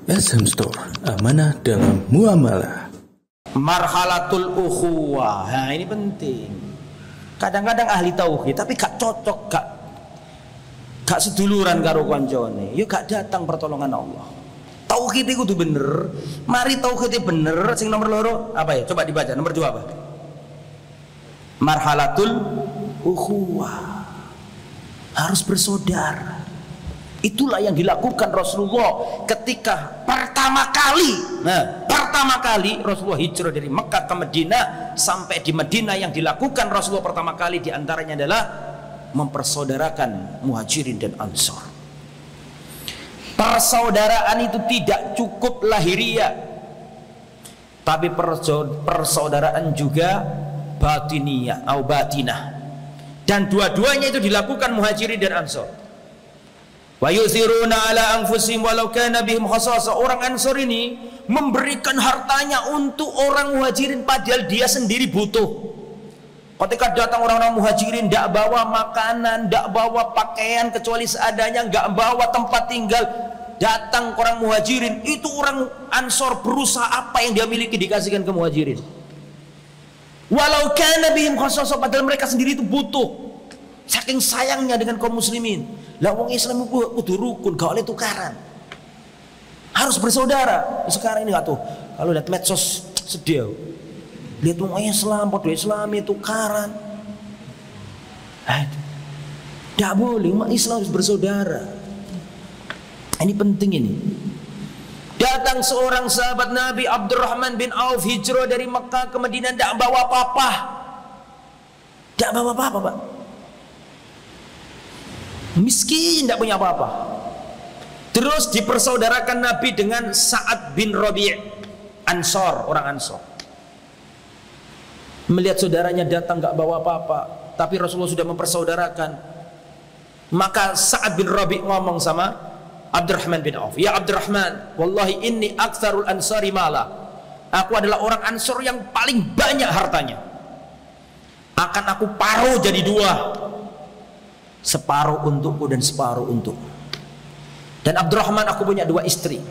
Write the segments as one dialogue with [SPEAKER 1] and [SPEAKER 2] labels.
[SPEAKER 1] SM Store, amanah dalam muamalah.
[SPEAKER 2] Marhalatul ukhuwah. Nah, ini penting. Kadang-kadang ahli tauhid tapi gak cocok, gak seduluran karo koncone, ya gak datang pertolongan Allah. Tauhid itu bener. Mari tauhidnya bener. Sing nomor loro apa ya? Coba dibaca. Nomor 2 apa? Marhalatul ukhuwah. Harus bersaudara. Itulah yang dilakukan Rasulullah ketika pertama kali Rasulullah hijrah dari Mekah ke Madinah. Sampai di Madinah yang dilakukan Rasulullah pertama kali diantaranya adalah mempersaudarakan Muhajirin dan Ansor. Persaudaraan itu tidak cukup lahiriah, tapi persaudaraan juga batiniyah atau batinah, dan dua-duanya itu dilakukan Muhajirin dan Ansor. Wa yusiruna ala anfusihim walau kana bihim khasasah. Orang Ansor ini memberikan hartanya untuk orang Muhajirin padahal dia sendiri butuh. Ketika datang orang-orang Muhajirin, tidak bawa makanan, tidak bawa pakaian kecuali seadanya, nggak bawa tempat tinggal. Datang orang Muhajirin, itu orang Ansor berusaha apa yang dia miliki dikasihkan ke Muhajirin. Walau kana bihim khasasah, padahal mereka sendiri itu butuh. Saking sayangnya dengan kaum muslimin. Lah wong Islam itu kudu rukun, gak oleh tukaran. Harus bersaudara. Sekarang ini tuh, kalau lihat medsos sedih. Lihat wong Islam, padha Islam itu tukaran. Tidak boleh, umat Islam harus bersaudara. Ini penting ini. Datang seorang sahabat Nabi Abdurrahman bin Auf hijrah dari Mekah ke Madinah, tidak bawa apa-apa. Tidak bawa apa-apa, Pak. Miskin, tidak punya apa-apa. Terus dipersaudarakan Nabi dengan Sa'ad bin Rabi' Ansor, orang Ansor. Melihat saudaranya datang gak bawa apa-apa, tapi Rasulullah sudah mempersaudarakan. Maka Sa'ad bin Rabi' ngomong sama Abdurrahman bin Auf, ya Abdurrahman, wallahi inni aktsarul ansari mala. Aku adalah orang Ansor yang paling banyak hartanya. Akan aku paruh jadi 2. Separuh untukku dan separuh untukmu. Dan Abdurrahman, aku punya 2 istri.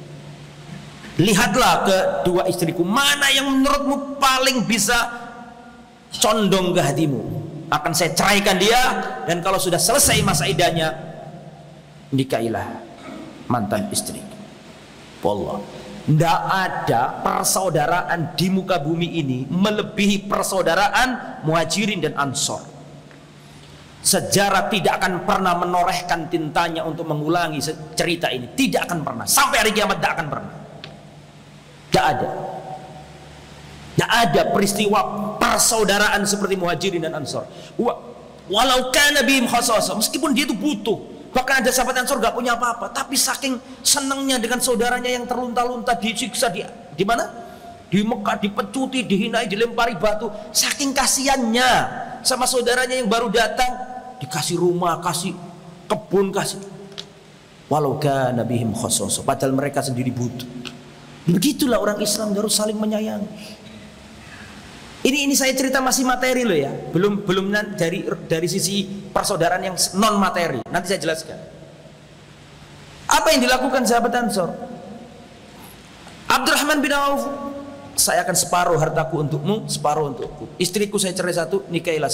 [SPEAKER 2] Lihatlah kedua istriku, mana yang menurutmu paling bisa condong ke hatimu. Akan saya ceraikan dia, dan kalau sudah selesai masa iddahnya, nikahilah mantan istri. Wallah, tidak ada persaudaraan di muka bumi ini melebihi persaudaraan Muhajirin dan Ansor. Sejarah tidak akan pernah menorehkan tintanya untuk mengulangi cerita ini. Tidak akan pernah. Sampai hari kiamat tidak akan pernah. Tidak ada. Tidak ada peristiwa persaudaraan seperti Muhajirin dan Ansor. Walau kana bihim khasasah, meskipun dia itu butuh. Bahkan ada sahabat Ansor gak punya apa-apa, tapi saking senangnya dengan saudaranya yang terlunta-lunta, disiksa di mana? Di Mekah, dipecuti, dihinai, dilempari batu. Saking kasihannya sama saudaranya yang baru datang, dikasih rumah, kasih kebun, kasih. Walau kana bihim khasasah, padahal mereka sendiri butuh. Begitulah orang Islam harus saling menyayangi. Ini saya cerita masih materi loh ya, belum dari sisi persaudaraan yang non materi. Nanti saya jelaskan. Apa yang dilakukan sahabat Ansor? Abdurrahman bin Auf, saya akan separuh hartaku untukmu, separuh untukku. Istriku saya cerai 1, nikahilah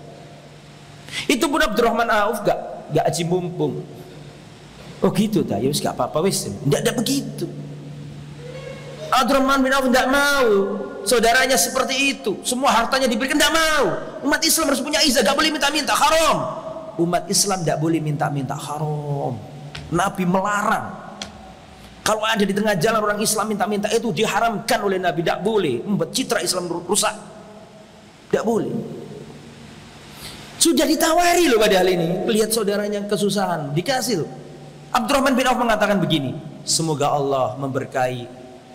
[SPEAKER 2] 1. Itu pun Abdurrahman Auf gak aji mumpung. Oh gitu dah, ya wis gak apa-apa wis. Tidak ada begitu. Abdurrahman bin Auf tidak mau saudaranya seperti itu, semua hartanya diberikan, tidak mau. Umat Islam harus punya izah, gak boleh minta-minta, haram. Umat Islam tidak boleh minta-minta, haram. Nabi melarang. Kalau ada di tengah jalan orang Islam minta-minta, itu diharamkan oleh Nabi, tidak boleh. Membuat citra Islam rusak, tidak boleh. Sudah ditawari loh padahal ini, lihat saudaranya kesusahan, dikasih loh. Abdurrahman bin Auf mengatakan begini, semoga Allah memberkahi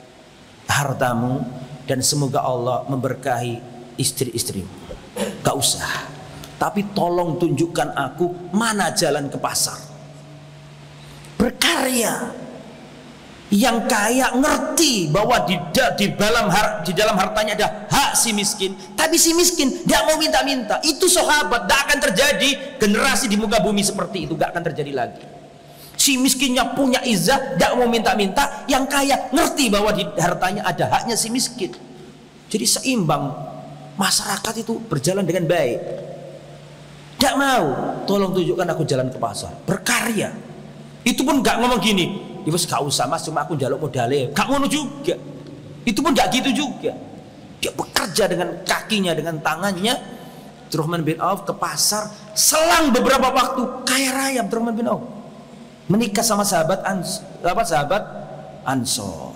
[SPEAKER 2] hartamu dan semoga Allah memberkahi istri-istrimu. Gak usah, tapi tolong tunjukkan aku mana jalan ke pasar. Berkarya. Yang kaya ngerti bahwa di dalam hartanya ada hak si miskin, tapi si miskin tidak mau minta-minta. Itu sahabat. Tidak akan terjadi generasi di muka bumi seperti itu, tidak akan terjadi lagi. Si miskinnya punya izah, tidak mau minta-minta. Yang kaya ngerti bahwa di hartanya ada haknya si miskin. Jadi seimbang, masyarakat itu berjalan dengan baik. Tidak mau, tolong tunjukkan aku jalan ke pasar, berkarya. Itu pun gak ngomong gini, ya wis gak usah mas, cuma aku njaluk modalnya. Gak ngono juga. Itu pun gak gitu juga. Dia bekerja dengan kakinya, dengan tangannya. Abdurrahman bin Auf ke pasar, selang beberapa waktu kaya raya Abdurrahman bin Auf. Menikah sama sahabat Ansor.